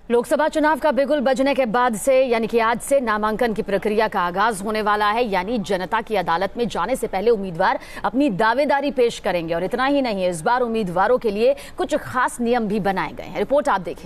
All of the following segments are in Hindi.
लोकसभा चुनाव का बिगुल बजने के बाद से यानी कि आज से नामांकन की प्रक्रिया का आगाज होने वाला है। यानी जनता की अदालत में जाने से पहले उम्मीदवार अपनी दावेदारी पेश करेंगे। और इतना ही नहीं, इस बार उम्मीदवारों के लिए कुछ खास नियम भी बनाए गए हैं। रिपोर्ट आप देखें।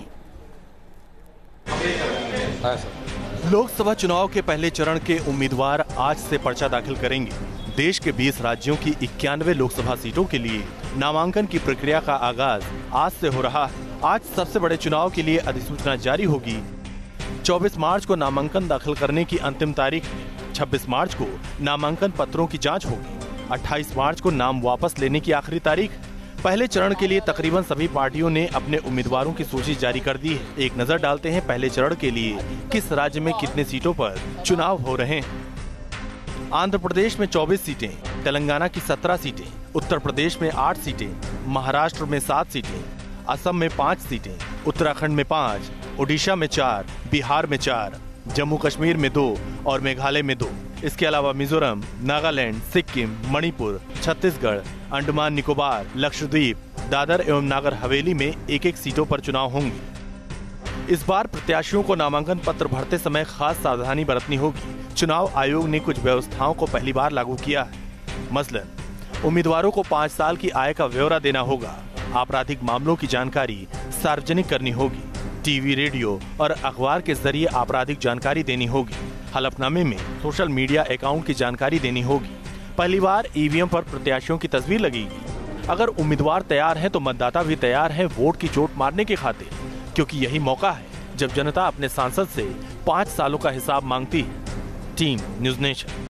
लोकसभा चुनाव के पहले चरण के उम्मीदवार आज से पर्चा दाखिल करेंगे। देश के 20 राज्यों की 91 लोकसभा सीटों के लिए नामांकन की प्रक्रिया का आगाज आज से हो रहा है। आज सबसे बड़े चुनाव के लिए अधिसूचना जारी होगी। 24 मार्च को नामांकन दाखिल करने की अंतिम तारीख है। 26 मार्च को नामांकन पत्रों की जांच होगी। 28 मार्च को नाम वापस लेने की आखिरी तारीख है। पहले चरण के लिए तकरीबन सभी पार्टियों ने अपने उम्मीदवारों की सूची जारी कर दी है। एक नजर डालते हैं पहले चरण के लिए किस राज्य में कितने सीटों पर चुनाव हो रहे हैं। आंध्र प्रदेश में 24 सीटें, तेलंगाना की 17 सीटें, उत्तर प्रदेश में 8 सीटें, महाराष्ट्र में 7 सीटें, असम में 5 सीटें, उत्तराखंड में 5, ओडिशा में 4, बिहार में 4, जम्मू कश्मीर में 2 और मेघालय में 2। इसके अलावा मिजोरम, नागालैंड, सिक्किम, मणिपुर, छत्तीसगढ़, अंडमान निकोबार, लक्षद्वीप, दादर एवं नागर हवेली में एक-एक सीटों पर चुनाव होंगे। इस बार प्रत्याशियों को नामांकन पत्र भरते समय खास सावधानी बरतनी होगी। चुनाव आयोग ने कुछ व्यवस्थाओं को पहली बार लागू किया है। मसलन उम्मीदवारों को 5 साल की आय का ब्यौरा देना होगा। आपराधिक मामलों की जानकारी सार्वजनिक करनी होगी। टीवी, रेडियो और अखबार के जरिए आपराधिक जानकारी देनी होगी। हलफनामे में सोशल मीडिया अकाउंट की जानकारी देनी होगी। पहली बार ईवीएम पर प्रत्याशियों की तस्वीर लगेगी। अगर उम्मीदवार तैयार है तो मतदाता भी तैयार है वोट की चोट मारने की खातिर, क्योंकि यही मौका है जब जनता अपने सांसद से 5 सालों का हिसाब मांगती है। Team News nation.